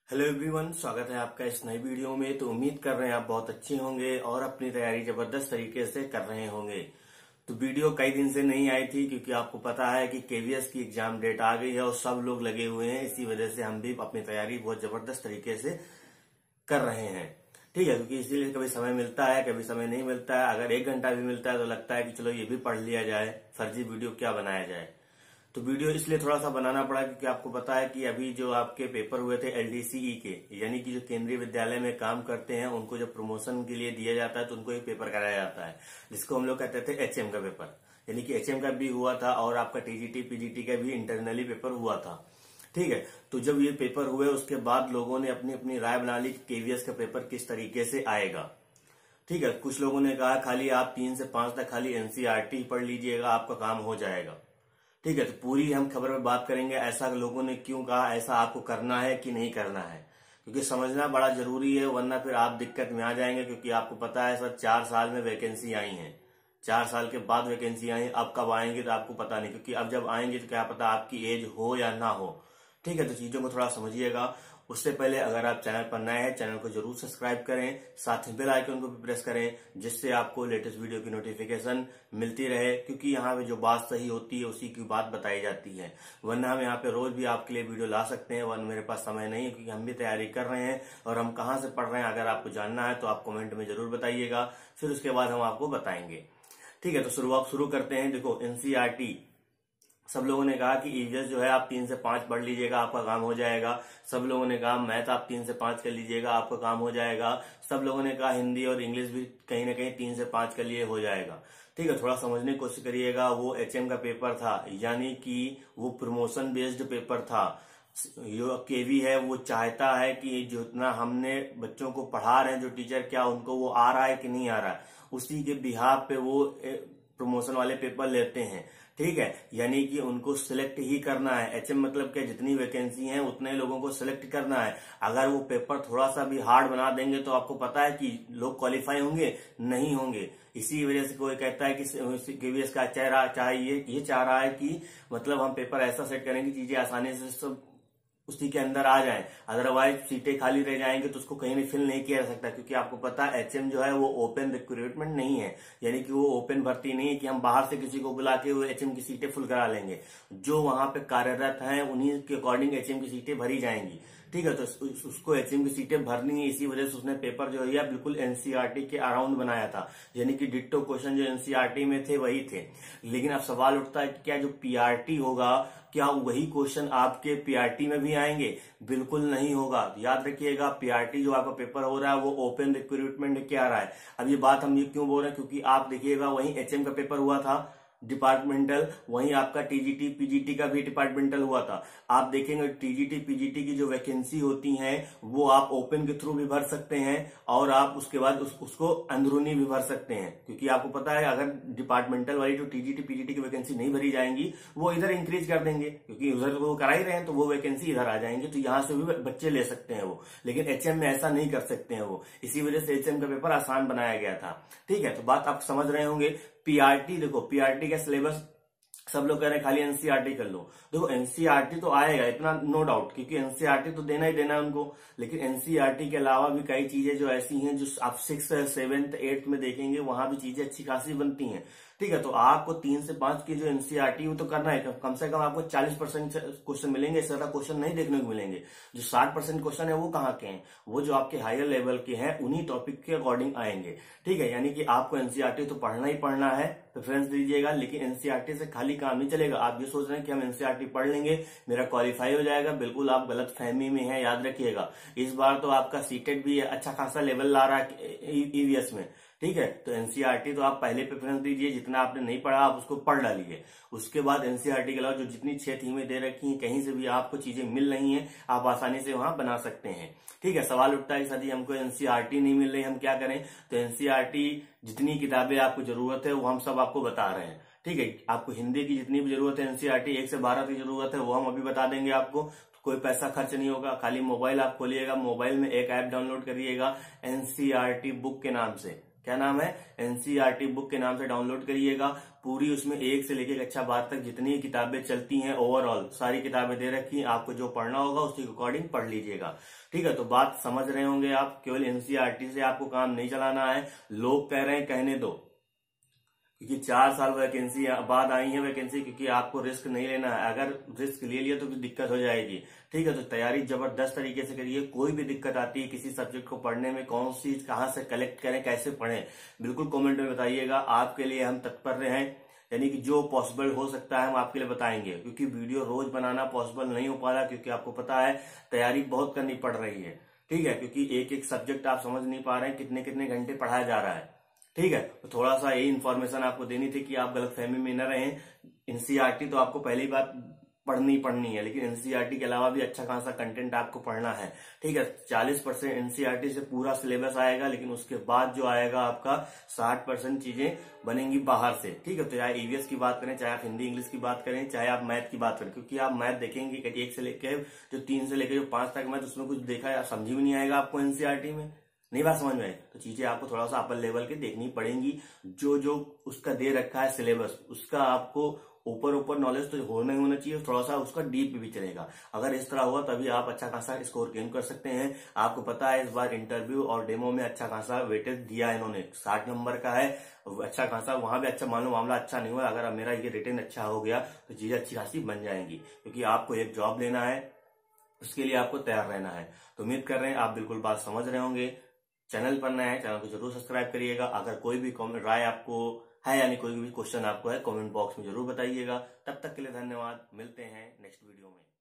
Hello everyone, स्वागत है आपका इस नई वीडियो में। तो उम्मीद कर रहे हैं आप बहुत अच्छे होंगे और अपनी तैयारी जबरदस्त तरीके से कर रहे होंगे। तो वीडियो कई दिन से नहीं आई थी क्योंकि आपको पता है कि केवीएस की एग्जाम डेट आ गई है और सब लोग लगे हुए हैं। इसी वजह से हम भी अपनी तैयारी बहुत जबरदस्त तरीके से कर रहे हैं। ठीक है, क्योंकि इसीलिए कभी समय मिलता है, कभी समय नहीं मिलता है। अगर 1 घंटा भी मिलता है तो लगता है कि चलो ये भी पढ़ लिया जाए, फर्जी वीडियो क्या बनाया जाए। तो वीडियो इसलिए थोड़ा सा बनाना पड़ा क्योंकि आपको पता है कि अभी जो आपके पेपर हुए थे एलडीसीई के, यानी कि जो केंद्रीय विद्यालय में काम करते हैं उनको जब प्रमोशन के लिए दिया जाता है तो उनको एक पेपर कराया जाता है जिसको हम लोग कहते थे एचएम का पेपर। यानी कि एचएम का भी हुआ था और आपका टीजीटी पीजीटी का भी इंटरनली पेपर हुआ था। ठीक है, तो जब ये पेपर हुए उसके बाद लोगों ने अपनी अपनी राय बना ली कि केवीएस का पेपर किस तरीके से आएगा। ठीक है, कुछ लोगों ने कहा खाली आप 3 से 5 तक खाली एनसीईआरटी पढ़ लीजिएगा, आपका काम हो जाएगा। ठीक है, तो पूरी हम खबर में बात करेंगे ऐसा लोगों ने क्यों कहा, ऐसा आपको करना है कि नहीं करना है, क्योंकि समझना बड़ा जरूरी है, वरना फिर आप दिक्कत में आ जाएंगे। क्योंकि आपको पता है सर 4 साल में वैकेंसी आई है, 4 साल के बाद वैकेंसी आई, अब कब आएंगे तो आपको पता नहीं, क्योंकि अब जब आएंगे तो क्या पता आपकी एज हो या ना हो। ठीक है, तो चीजों को थोड़ा समझिएगा। उससे पहले अगर आप चैनल पर नए हैं, चैनल को जरूर सब्सक्राइब करें, साथ ही बेल आइकन को भी प्रेस करें जिससे आपको लेटेस्ट वीडियो की नोटिफिकेशन मिलती रहे। क्योंकि यहाँ पे जो बात सही होती है उसी की बात बताई जाती है, वरना हम यहाँ पे रोज भी आपके लिए वीडियो ला सकते हैं, वरना मेरे पास समय नहीं है क्योंकि हम भी तैयारी कर रहे हैं। और हम कहाँ से पढ़ रहे हैं अगर आपको जानना है तो आप कमेंट में जरूर बताइएगा, फिर उसके बाद हम आपको बताएंगे। ठीक है, तो शुरुआत शुरू करते हैं। देखो एनसीईआरटी, सब लोगों ने कहा कि ईवीएस जो है आप 3 से 5 पढ़ लीजिएगा, आपका काम हो जाएगा। सब लोगों ने कहा मैथ आप 3 से 5 कर लीजिएगा, आपका काम हो जाएगा। सब लोगों ने कहा हिंदी और इंग्लिश भी कहीं ना कहीं 3 से 5 के लिए हो जाएगा। ठीक है, थोड़ा समझने की कोशिश करिएगा। वो एचएम का पेपर था, यानी कि वो प्रमोशन बेस्ड पेपर था। जो केवी है वो चाहता है कि जितना हमने बच्चों को पढ़ा रहे हैं जो टीचर, क्या उनको वो आ रहा है कि नहीं आ रहा है, उसी के बिहाफ पे वो प्रमोशन वाले पेपर लेते हैं। ठीक है, यानी कि उनको सिलेक्ट ही करना है। एचएम मतलब क्या, जितनी वैकेंसी है उतने लोगों को सिलेक्ट करना है। अगर वो पेपर थोड़ा सा भी हार्ड बना देंगे तो आपको पता है कि लोग क्वालिफाई होंगे, नहीं होंगे। इसी वजह से कोई कहता है कि केवीएस का चाहे ये चाह रहा है कि मतलब हम पेपर ऐसा सेट करेंगे चीजें आसानी से सब उसी के अंदर आ जाए, अदरवाइज सीटें खाली रह जाएंगे तो उसको कहीं भी फिल नहीं किया जा सकता। क्योंकि आपको पता है एचएम जो है वो ओपन रिक्रूटमेंट नहीं है, यानी कि वो ओपन भर्ती नहीं है कि हम बाहर से किसी को बुला के वो एचएम की सीटें फुल करा लेंगे। जो वहां पे कार्यरत हैं उन्हीं के अकॉर्डिंग एचएम की सीटें भरी जाएंगी। ठीक है, तो उसको एचएम की सीटें भरनी है, इसी वजह से उसने पेपर जो है बिल्कुल एनसीईआरटी के अराउंड बनाया था, यानी कि डिट्टो क्वेश्चन जो एनसीईआरटी में थे वही थे। लेकिन अब सवाल उठता है कि क्या जो पीआरटी होगा, क्या वही क्वेश्चन आपके पीआरटी में भी आएंगे? बिल्कुल नहीं होगा। याद रखिएगा, पीआरटी जो आपका पेपर हो रहा है वो ओपन रिक्रूटमेंट के आ रहा है। अब ये बात हम ये क्यों बोल रहे हैं, क्योंकि आप देखिएगा वहीं एचएम का पेपर हुआ था डिपार्टमेंटल, वहीं आपका टीजीटी पीजीटी का भी डिपार्टमेंटल हुआ था। आप देखेंगे टीजीटी पीजीटी की जो वैकेंसी होती हैं वो आप ओपन के थ्रू भी भर सकते हैं और आप उसके बाद उसको अंदरूनी भी भर सकते हैं। क्योंकि आपको पता है अगर डिपार्टमेंटल वाली जो टीजीटी पीजीटी की वैकेंसी नहीं भरी जाएंगी वो इधर इंक्रीज कर देंगे, क्योंकि उधर तो वो करा ही रहे हैं तो वो वैकेंसी इधर आ जाएंगे, तो यहां से भी बच्चे ले सकते हैं वो। लेकिन एचएम में ऐसा नहीं कर सकते हैं वो, इसी वजह से एचएम का पेपर आसान बनाया गया था। ठीक है, तो बात आप समझ रहे होंगे। पीआरटी, देखो पीआरटी का सिलेबस सब लोग कह रहे हैं खाली एनसीईआरटी कर लो। देखो एनसीईआरटी तो आएगा, इतना नो डाउट, क्योंकि एनसीईआरटी तो देना ही देना है उनको। लेकिन एनसीईआरटी के अलावा भी कई चीजें जो ऐसी हैं जो आप 6, 7, 8 में देखेंगे वहां भी चीजें अच्छी खासी बनती हैं। ठीक है, तो आपको 3 से 5 की जो एनसीईआरटी वो तो करना है, कम से कम आपको 40% क्वेश्चन मिलेंगे, इससे ज्यादा क्वेश्चन नहीं देखने को मिलेंगे। जो 60% क्वेश्चन है वो कहाँ के हैं, वो जो आपके हायर लेवल के हैं उन्हीं टॉपिक के अकॉर्डिंग आएंगे। ठीक है, यानी कि आपको एनसीईआरटी तो पढ़ना ही पढ़ना है, प्रेफरेंस दीजिएगा। लेकिन एनसीईआरटी से खाली काम नहीं चलेगा। आप ये सोच रहे हैं कि हम एनसीईआरटी पढ़ लेंगे मेरा क्वालिफाई हो जाएगा, बिल्कुल आप गलत फहमी में है। याद रखिएगा इस बार तो आपका सीटेट भी अच्छा खासा लेवल ला रहा है ईवीएस में। ठीक है, तो एनसीईआरटी तो आप पहले प्रेफरेंस दीजिए, जितना आपने नहीं पढ़ा आप उसको पढ़ डालिए। उसके बाद एनसीईआरटी के अलावा जो जितनी 6 थीमें दे रखी हैं, कहीं से भी आपको चीजें मिल रही हैं, आप आसानी से वहां बना सकते हैं। ठीक है, सवाल उठता है सर जी हमको एनसीईआरटी नहीं मिल रही, हम क्या करें? तो एनसीईआरटी जितनी किताबें आपको जरूरत है वो हम सब आपको बता रहे हैं। ठीक है, आपको हिंदी की जितनी भी जरूरत है एनसीईआरटी 1 से 12 की जरूरत है वो हम अभी बता देंगे आपको। कोई पैसा खर्च नहीं होगा, खाली मोबाइल आप खोलिएगा, मोबाइल में एक ऐप डाउनलोड करिएगा एनसीईआरटी बुक के नाम से। क्या नाम है, एनसीईआरटी बुक के नाम से डाउनलोड करिएगा। पूरी उसमें 1 से लेकर कक्षा 12 तक जितनी किताबें चलती हैं ओवरऑल सारी किताबें दे रखी हैं, आपको जो पढ़ना होगा उसके अकॉर्डिंग पढ़ लीजिएगा। ठीक है, तो बात समझ रहे होंगे आप। केवल एनसीईआरटी से आपको काम नहीं चलाना है। लोग कह रहे हैं कहने दो, क्योंकि 4 साल वैकेंसी बाद आई है वैकेंसी, क्योंकि आपको रिस्क नहीं लेना है। अगर रिस्क ले लिया तो फिर दिक्कत हो जाएगी। ठीक है, तो तैयारी जबरदस्त तरीके से करिए। कोई भी दिक्कत आती है किसी सब्जेक्ट को पढ़ने में, कौन सी कहां से कलेक्ट करें, कैसे पढ़ें, बिल्कुल कमेंट में बताइएगा। आपके लिए हम तत्पर हैं, यानी कि जो पॉसिबल हो सकता है हम आपके लिए बताएंगे, क्योंकि वीडियो रोज बनाना पॉसिबल नहीं हो पा रहा, क्योंकि आपको पता है तैयारी बहुत करनी पड़ रही है। ठीक है, क्योंकि एक एक सब्जेक्ट आप समझ नहीं पा रहे हैं, कितने कितने घंटे पढ़ाया जा रहा है। ठीक है, तो थोड़ा सा यही इन्फॉर्मेशन आपको देनी थी कि आप गलतफहमी में न रहें। एनसीईआरटी तो आपको पहली बात पढ़नी है, लेकिन एनसीईआरटी के अलावा भी अच्छा खासा कंटेंट आपको पढ़ना है। ठीक है, 40% एनसीईआरटी से पूरा सिलेबस आएगा, लेकिन उसके बाद जो आएगा आपका 60% चीजें बनेंगी बाहर से। ठीक है, तो चाहे ईवीएस की बात करें, चाहे आप हिंदी इंग्लिश की बात करें, चाहे आप मैथ की बात करें, क्योंकि आप मैथ देखेंगे 1 से लेकर जो 3 से लेकर जो 5 तक मैथ, उसमें कुछ देखा समझ भी नहीं आएगा आपको एनसीईआरटी में, नहीं बात समझ में आए तो चीजें आपको थोड़ा सा अपर लेवल के देखनी पड़ेंगी। जो जो उसका दे रखा है सिलेबस, उसका आपको ऊपर नॉलेज तो होना ही होना चाहिए, थोड़ा सा उसका डीप भी चलेगा। अगर इस तरह हुआ तभी आप अच्छा खासा स्कोर गेन कर सकते हैं। आपको पता है इस बार इंटरव्यू और डेमो में अच्छा खासा वेटेज दिया है इन्होंने, 60 नंबर का है, अच्छा खासा। वहां भी अच्छा, मान लो मामला अच्छा नहीं हुआ, अगर मेरा ये रिटर्न अच्छा हो गया तो चीजें अच्छी खासी बन जाएंगी, क्योंकि आपको एक जॉब लेना है, उसके लिए आपको तैयार रहना है। तो उम्मीद कर रहे हैं आप बिल्कुल बात समझ रहे होंगे। चैनल पर नया है, चैनल को जरूर सब्सक्राइब करिएगा। अगर कोई भी कमेंट राय आपको है, यानी कोई भी क्वेश्चन आपको है, कमेंट बॉक्स में जरूर बताइएगा। तब तक के लिए धन्यवाद, मिलते हैं नेक्स्ट वीडियो में।